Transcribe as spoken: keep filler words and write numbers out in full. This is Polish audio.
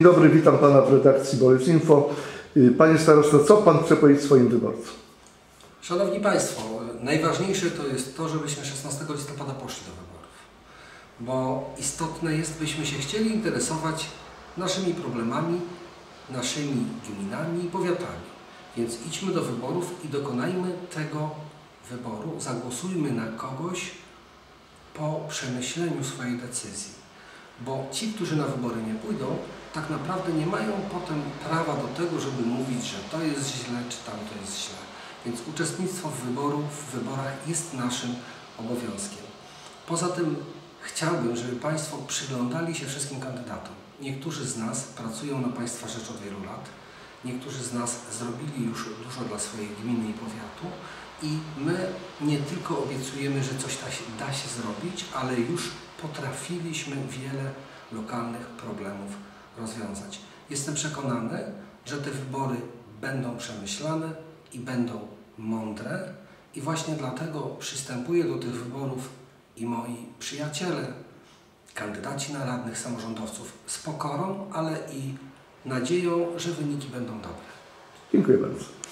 Dzień dobry, witam Pana w redakcji Bolec Info. Panie starosto, co Pan chce powiedzieć swoim wyborcom? Szanowni Państwo, najważniejsze to jest to, żebyśmy szesnastego listopada poszli do wyborów. Bo istotne jest, byśmy się chcieli interesować naszymi problemami, naszymi gminami i powiatami. Więc idźmy do wyborów i dokonajmy tego wyboru. Zagłosujmy na kogoś po przemyśleniu swojej decyzji. Bo ci, którzy na wybory nie pójdą, tak naprawdę nie mają potem prawa do tego, żeby mówić, że to jest źle, czy tamto jest źle. Więc uczestnictwo w, wyboru, w wyborach jest naszym obowiązkiem. Poza tym chciałbym, żeby Państwo przyglądali się wszystkim kandydatom. Niektórzy z nas pracują na Państwa rzecz od wielu lat. Niektórzy z nas zrobili już dużo dla swojej gminy i powiatu i my nie tylko obiecujemy, że coś da się, da się zrobić, ale już potrafiliśmy wiele lokalnych problemów rozwiązać. Jestem przekonany, że te wybory będą przemyślane i będą mądre i właśnie dlatego przystępuję do tych wyborów i moi przyjaciele, kandydaci na radnych, samorządowców z pokorą, ale i nadzieją, że wyniki będą dobre. Dziękuję bardzo.